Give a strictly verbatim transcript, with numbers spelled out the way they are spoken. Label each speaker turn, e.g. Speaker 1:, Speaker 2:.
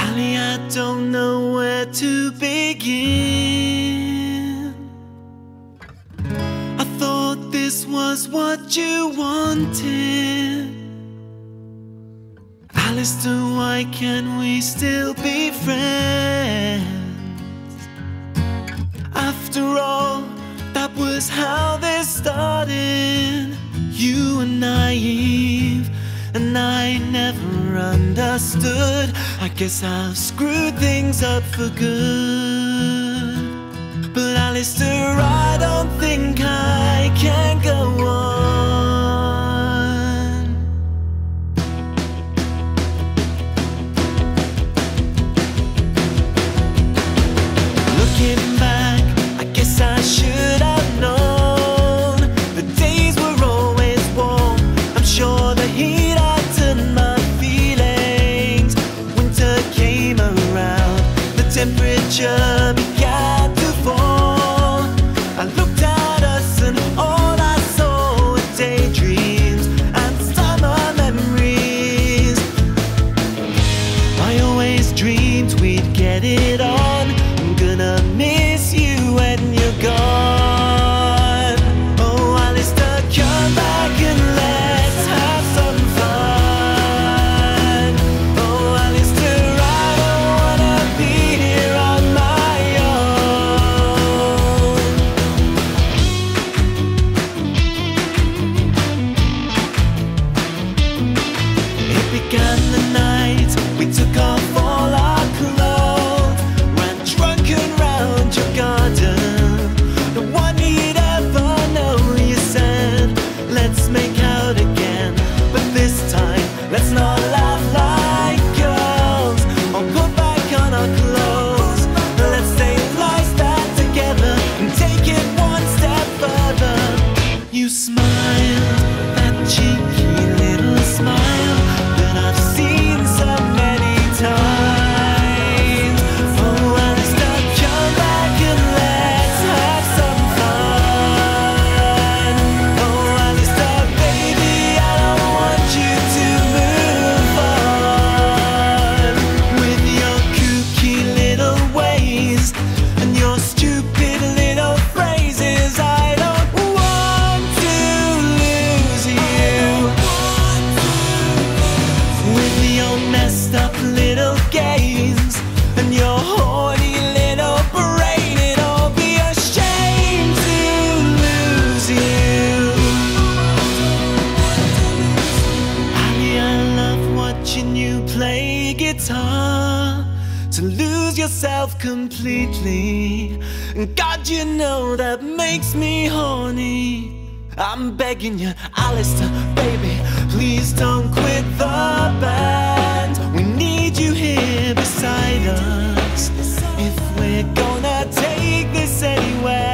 Speaker 1: Ali, I don't know where to begin. I thought this was what you wanted. Alistair, why can't we still be friends? After all, that was how this started. You were naive, and I never understood. I guess I've screwed things up for good. But Alistair, I don't think I can go on. Looking back, I guess I should have known. The days were always warm. I'm sure the heat had turned my feelings. Winter came around, the temperature began to fall. I looked at us and all I saw were daydreams and summer memories. I always dreamed we'd get it on. I'm gonna miss you when you're gone. Oh, Alistair, come back and let's have some fun. Oh, Alistair, I don't wanna be here on my own. It began the night we took off all our clothes, ran drunken round your garden. No one he'd ever know. You said, let's make out again, but this time let's not laugh like girls or put back on our clothes. Let's say lies that together and take it one step further. You smiled, that cheeky little smile that I've seen so many times. Oh, Alistair, come back and let's have some fun. Oh, Alistair, baby, I don't want you to move on with your kooky little ways and your stupid little phrases. I don't want to lose you with your messed up little games and your horny little brain. It'll be a shame to lose you. Ali, I love watching you play guitar, to lose yourself completely. And God, you know that makes me horny. I'm begging you, Alistair, baby, please don't quit the band. We need you here beside us if we're gonna take this anywhere.